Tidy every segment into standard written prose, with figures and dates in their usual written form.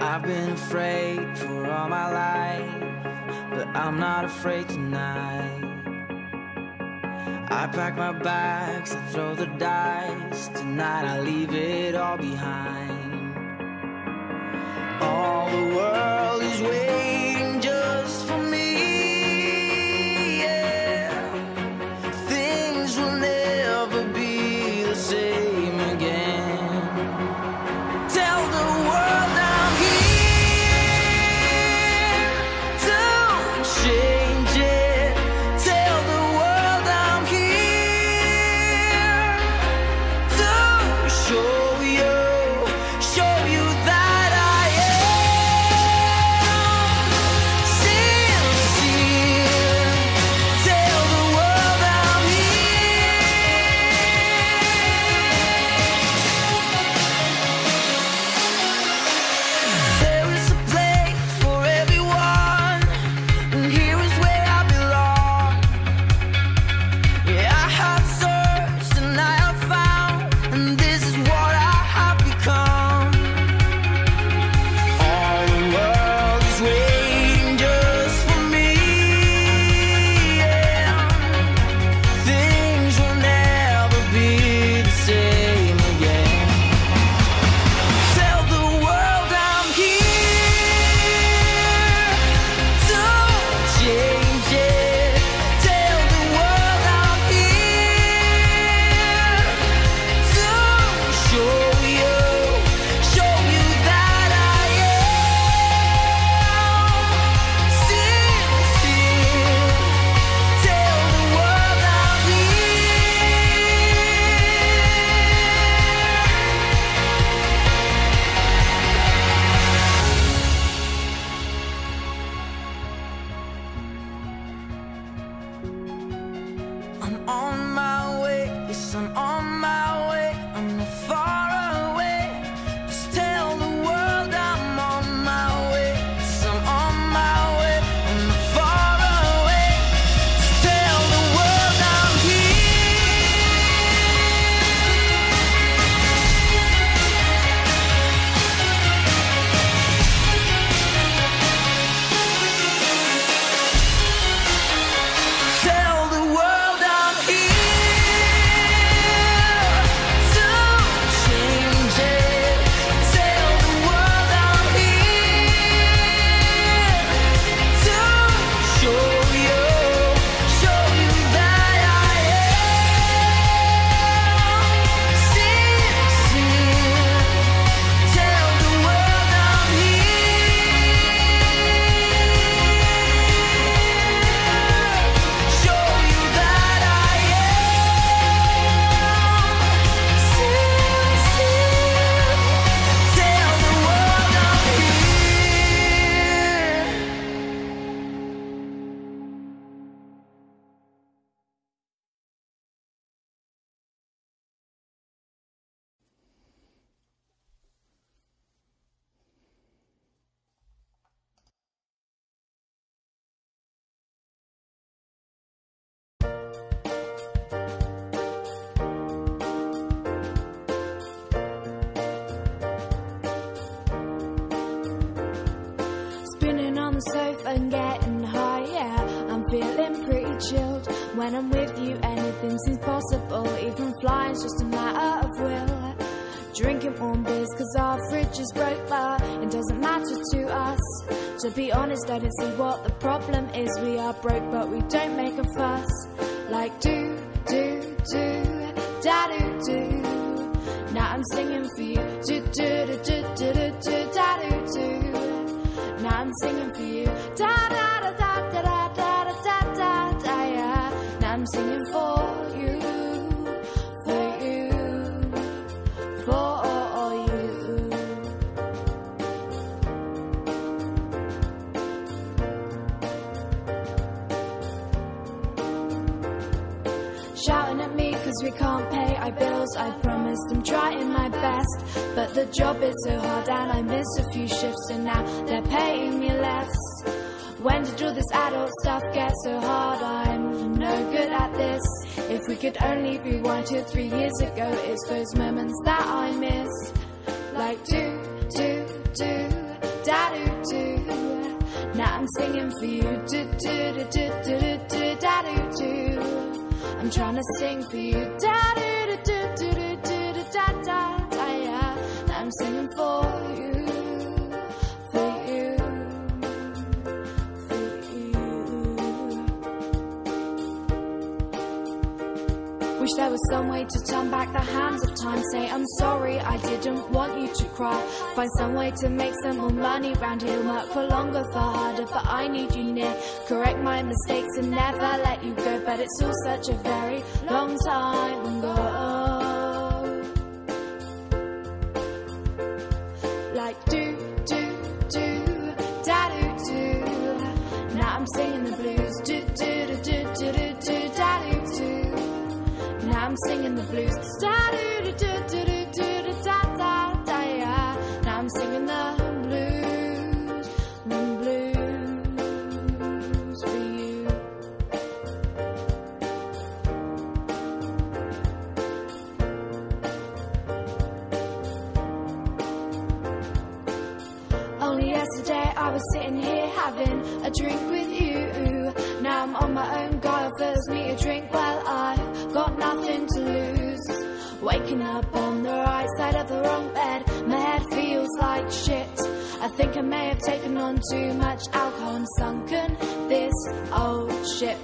I've been afraid for all my life, but I'm not afraid tonight. I pack my bags, I throw the dice. Tonight I leave it all behind. All the world is waiting just for me, yeah. Things will never be the same again. Tell the world I'm here, don't change it. Tell the world I'm here to show you that I am sincere. Tell the world I'm There is a place for everyone, and here is where I belong. Yeah, I have searched and I have found, and this is what I have become. All the world is waiting just for me, yeah. Things will never be the same again. Tell the world I'm here, don't change it. Tell the world I'm here to show you that I am sincere. Tell the world I'm I'm on my way, yes, I'm on my way. I'm not far away. Just tell the world I'm on my way. Yes, I'm on my way. I'm not far away. Just tell the world I'm Tell the world I'm here, don't change it. Tell the world I'm here to show you that I am sincere. Tell the world I'm show you that I am sincere. Tell the world I'm Spinning on the sofa and getting high, yeah. I'm feeling pretty chilled. When I'm with you, anything seems possible. Even flying's just a matter of will. Drinking warm beers cause our fridge is broke, but it doesn't matter to us. To be honest, I don't see what the problem is. We are broke but we don't make a fuss. Like do, da-do-do. Now I'm singing for you. Do-do-do-do-do-do, da-do-do. Now I'm singing for you. Da-da-da-da-da-da-da-da-da-da, yeah. Now I'm singing for you, for you, for you. Shouting at me cause we can't pay our bills. I promised I'm trying my best, but the job is so hard and I miss a few shifts, and now they're paying me less. When did all this adult stuff get so hard? I'm no good at this. If we could only rewind 2 or 3 years ago, it's those moments that I miss. Like do, da-do-do. Now I'm singing for you, do-do-do-do-do-do, da-do-do. I'm trying to sing for you, da-do-do-do-do-do-da-da-da, yeah. Now I'm singing for you, for you, for you. Wish there was some way to turn back the hands of time. Say I'm sorry, I didn't want you to cry. Find some way to make some more money round here. Work for longer, for harder, but I need you near. Correct my mistakes and never let you go. But it's all such a very long time ago. Like do, do, do, da-do-do. Now I'm singing the blues, do-do-do-do-do-do, da-do-do. Now I'm singing the blues, da-do-do-do-do-do-da-da-da, yeah. Now I'm singing the blues for you. Only yesterday I was sitting here having a drink with you. Now I'm on my own, guy offers me a drink. Well, I've got nothing to lose. Waking up on the right side of the wrong bed, my head feels like shit. I think I may have taken on too much alcohol and sunken this old ship.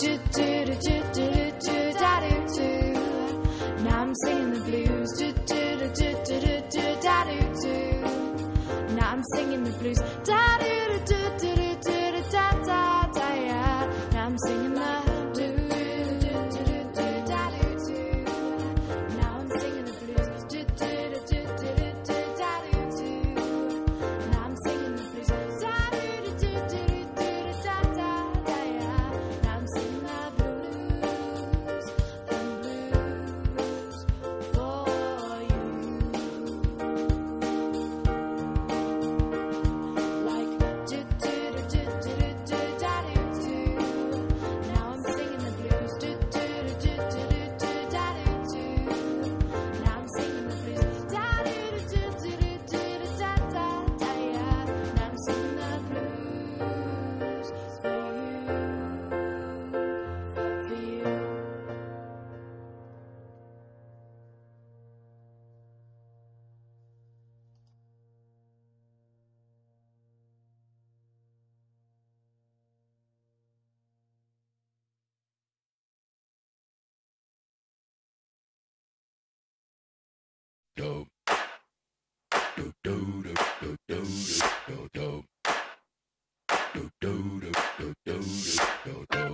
Do-do-do-do-do-do-da-do-do. Now I'm singing the blues, do-do-do-do-do-do-da-do-do. Now I'm singing the blues, da-do-do-do-do-do-da-da-da, yeah. Now I'm singing the do-do-do-do-do-da-do-do. Now I'm singing the blues, do-do-do-do-do-do-da-do-do. Now I'm singing the blues, da-do-do-do-do-do-da-da-da, yeah. Now I'm singing the blues for you. Like do-do-do-do-do-do-da-do-do. Now I'm singing the blues, do-do-do-do-do-da-do-do. Now I'm singing the blues, da-do-do-do-do-do-da-da-da, yeah. Now I'm singing the blues for you. Do do do do do do do do do do do do do do do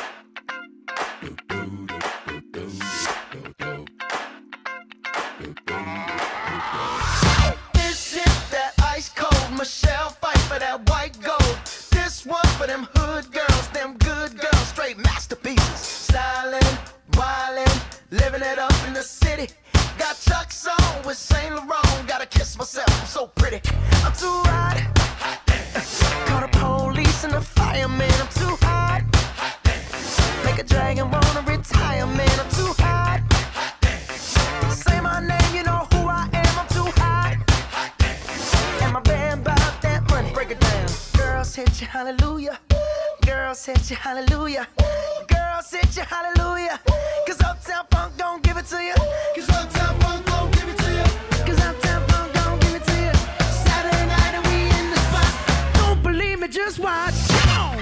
This is that ice cold Michelle fight for that white gold. This one for them hood girls, them good girls, straight masterpieces. Stylin', wildin', living it up in the city. Got Chuck's on with Saint Laurent. Gotta kiss myself, I'm so pretty. I'm too hot. Call the police and the fireman. I'm too hot. Make a dragon wanna retire, man. I'm too hot. Say my name, you know who I am. I'm too hot. And my band about that money. Break it down. Girls hit you, hallelujah. Girls hit you, hallelujah. Girls hit you, hallelujah. Cause Uptown Funk don't give it to you. Cause Uptown Funk don't give it to you. Cause Uptown Funk don't give it to you. Saturday night and we in the spot. Don't believe me, just watch. Come on.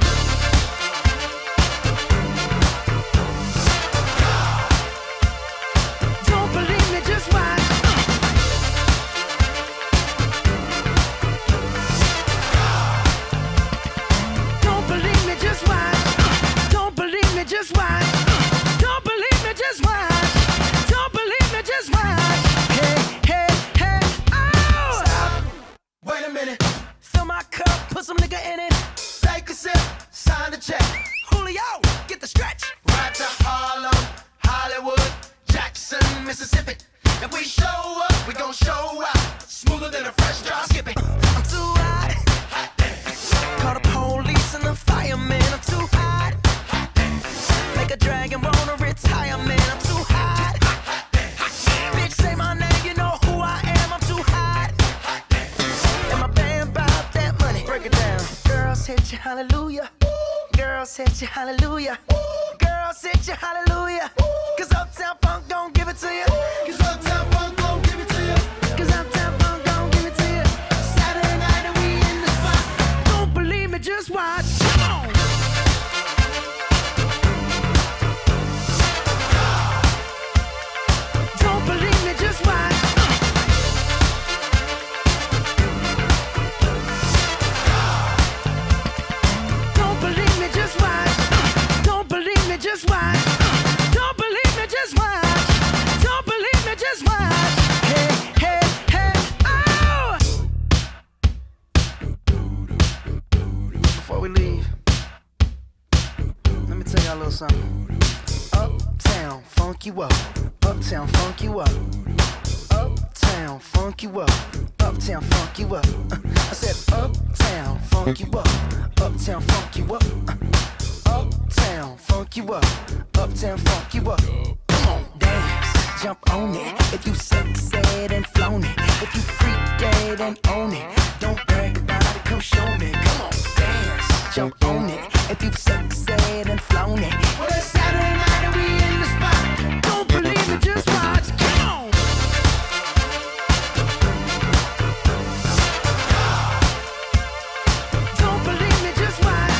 Don't believe me, just watch. Don't believe me, just watch. Don't believe me, just watch. Don't believe me, just watch. Don't believe me, just watch. Hey, hey, hey, oh! Stop. Wait a minute. Fill my cup, put some nigga in it. Take a sip, sign the check. Julio, get the stretch. Right to Harlem, Hollywood, Jackson, Mississippi. If we show up, we gon' show out. Smoother than a fresh drop skipping. I'm too hot. Call the police and the fireman. I'm too hot. Make a dragon wanna retire, man. I'm too hot. Bitch, say my name, you know who I am. I'm too hot. And my band bout that Girls hit you hallelujah. Girls hit you hallelujah. Cause Uptown Funk don't give it to you. Cause Uptown Funk don't give it to you. Cause Uptown Funk don't give it to you. Saturday night and we in the spot. Don't believe me, just watch. Come on. Don't believe me, just watch. Don't believe me, just watch. Don't believe me, just watch. Don't believe me, just watch. Don't believe me, just watch. Hey, hey, hey, oh! Before we leave, let me tell y'all a little something. Uptown, funk you up. Uptown, funk you up. Uptown, funk you up. Uptown, funk you up. I said uptown, funk you up. Uptown, funk you up. Uptown, funk you up. Uptown, funk you up. Come on, dance, jump on it. If you sexed and flown it, if you freak dead and own it, don't brag about it, come show me. Come on, dance, jump on it. If you sexed and flown it, well, it's Saturday night and we in the spot. Don't believe it, just watch. Come on. Don't believe me, just watch.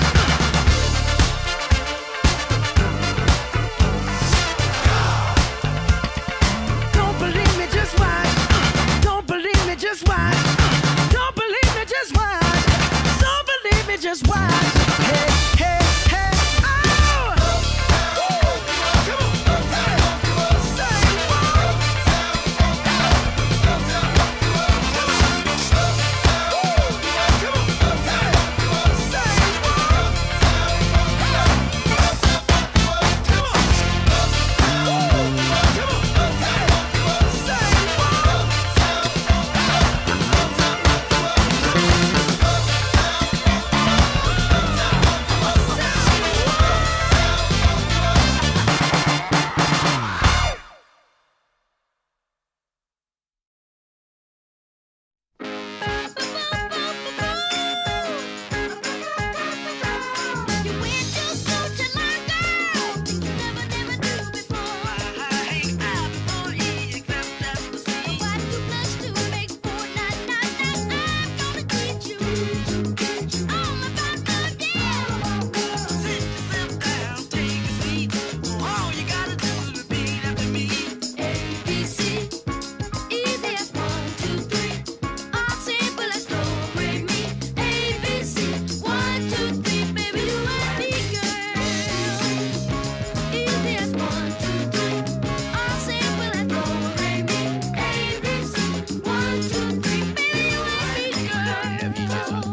Don't believe me, just watch. Don't believe me, just watch. Don't believe me, just watch. Don't believe me, just watch. Hey, hey, hey, oh! One, two, three, baby, you and me, girl.